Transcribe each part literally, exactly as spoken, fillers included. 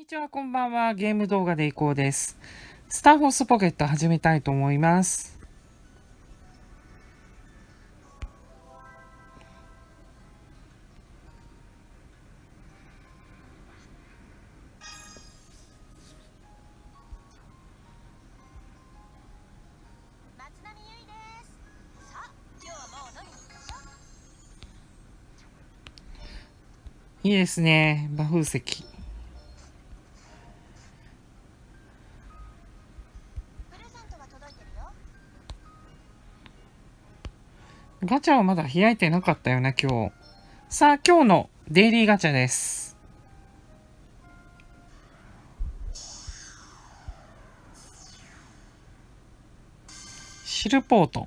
にちは、こんばんは。ゲーム動画でいこうです。スターホースポケット始めたいと思います。いいですね。馬風石。ガチャはまだ開いてなかったよな、今日。さあ、今日のデイリーガチャです。シルポート。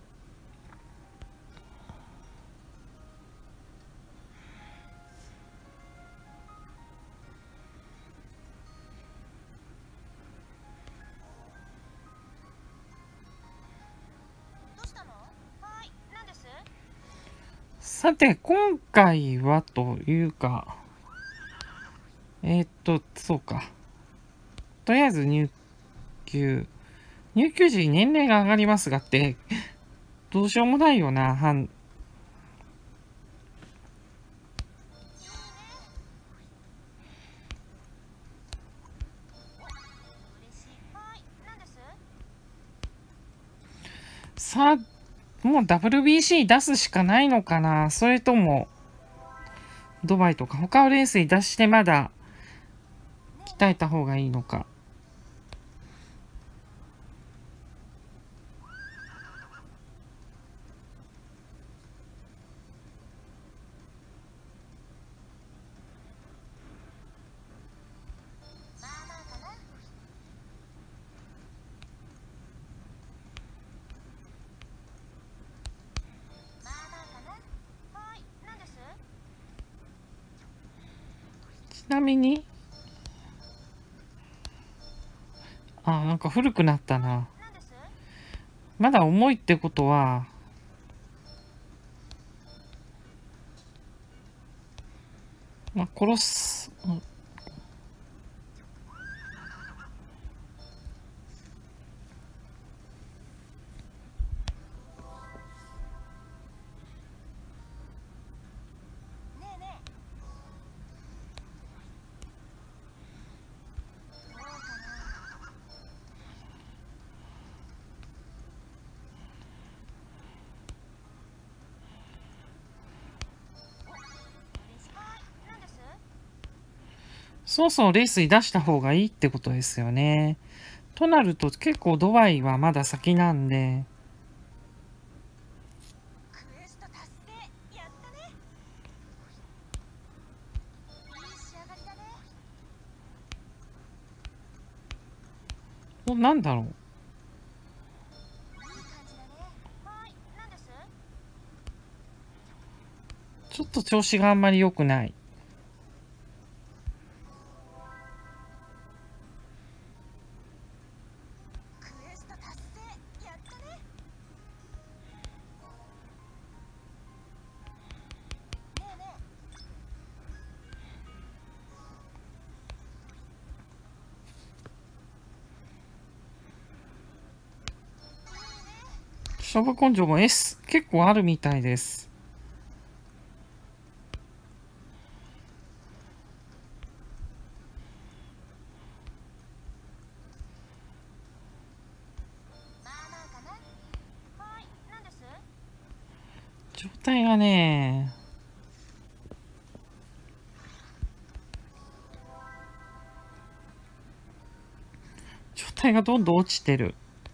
さて、今回はというか、えー、っと、そうか。とりあえず入級。入級時に年齢が上がりますがって、どうしようもないよな、はさあ、もう ダブリュービーシー 出すしかないのかな、それとも、ドバイとか他のレースに出してまだ鍛えた方がいいのか。ちなみに、あ、なんか古くなったな。まだ重いってことは、まあ、殺す、うん、そろそろレースに出した方がいいってことですよね。となると結構ドバイはまだ先なんで、お、なんだろう。ちょっと調子があんまり良くない。勝負根性も エス 結構あるみたいです。状態がね、状態がどんどん落ちてる。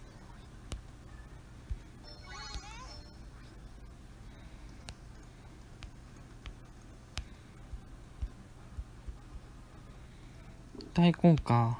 大根か。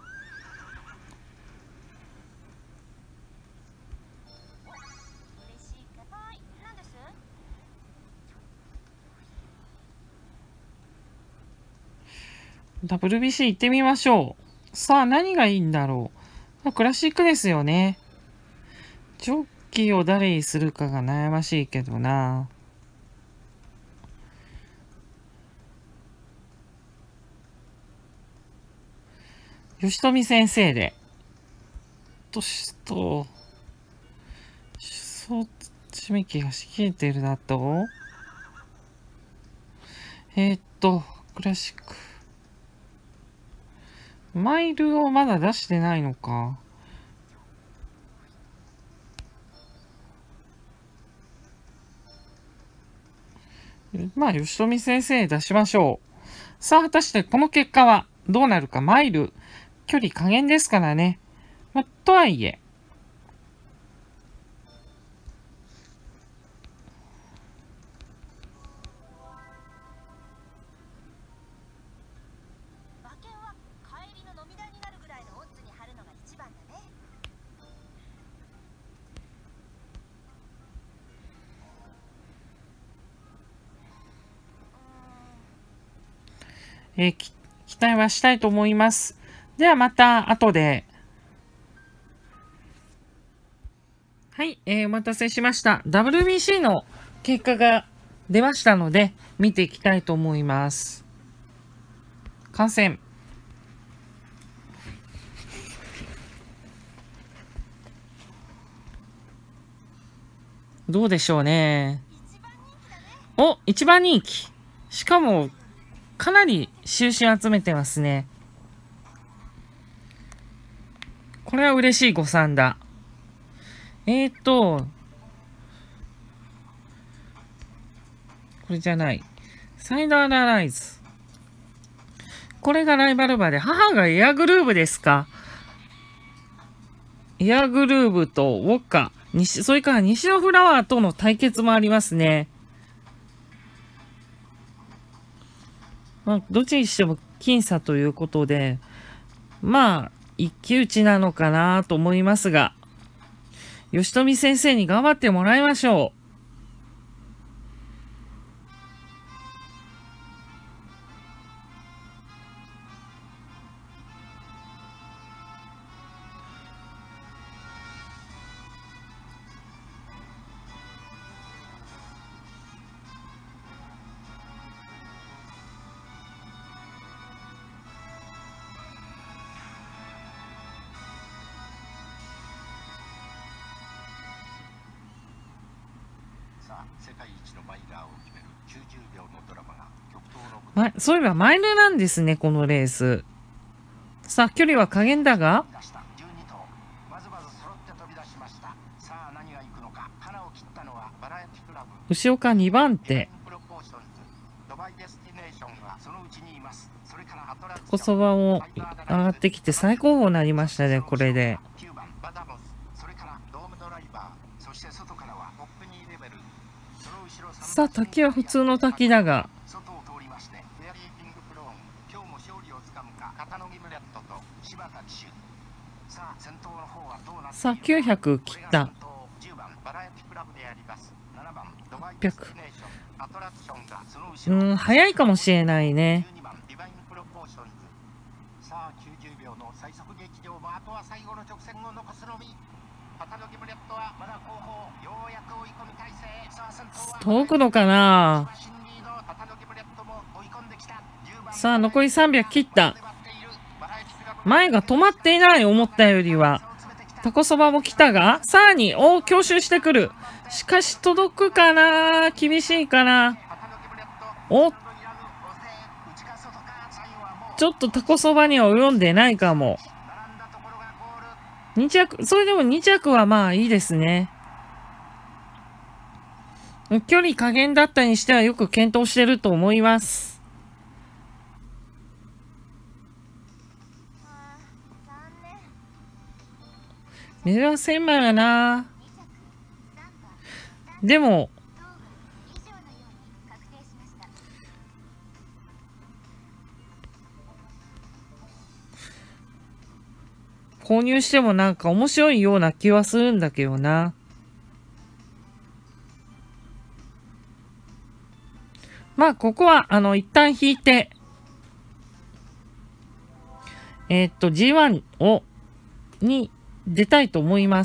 ダブリュービーシー 行ってみましょう。さあ、何がいいんだろう。クラシックですよね。ジョッキーを誰にするかが悩ましいけどな。 吉富先生で。としと、そう、締め切りがしきれてるだとえー、っと、クラシック。マイルをまだ出してないのか。まあ、吉富先生出しましょう。さあ、果たしてこの結果はどうなるか。マイル、距離加減ですからね。まあ、とはいえ。えー、期待はしたいと思います。ではまた後で。はい、えー、お待たせしました。ダブリュービーシー の結果が出ましたので、見ていきたいと思います。観戦。どうでしょうね。お、一番人気。しかも、かなり収集集めてますね。これは嬉しい誤算だ。えーと、これじゃない。サイダーラライズ。これがライバル馬で、母がエアグルーヴですか。エアグルーヴとウォッカ、西、それから西のフラワーとの対決もありますね。まあ、どっちにしても僅差ということで、まあ、一騎打ちなのかなと思いますが、吉富先生に頑張ってもらいましょう。ま、そういえばマイルなんですね、このレース。さあ、距離は加減だが、牛岡にばん手。タコそばも上がってきて最高峰になりましたね、これで。さあ、滝は普通の滝だが、さあ、きゅうひゃく切った。はっぴゃく。うん、早いかもしれないね。遠くのかな。さあ、残りさんびゃく切った。前が止まっていない、思ったよりは。タコそばも来たが、さらに、おー、強襲してくる。しかし、届くかな。厳しいかな。お、ちょっとタコそばには及んでないかも。に着、それでもに着はまあいいですね。距離加減だったにしてはよく検討してると思います。目指せんまいやな。でも、購入してもなんか面白いような気はするんだけどな。まあ、ここは、あの、一旦引いて、えー、っと、ジーワン を、に出たいと思います。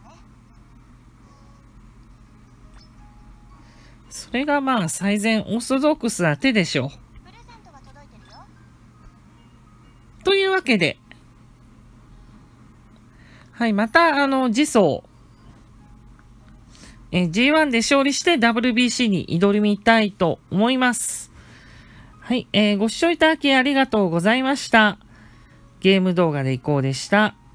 それがまあ、最善オーソドックスな手でしょう。というわけで、 はい、また、あの、次走、えー、ジーワン で勝利して ダブリュービーシー に挑みたいと思います。はい、えー、ご視聴いただきありがとうございました。ゲーム動画でいこうでした。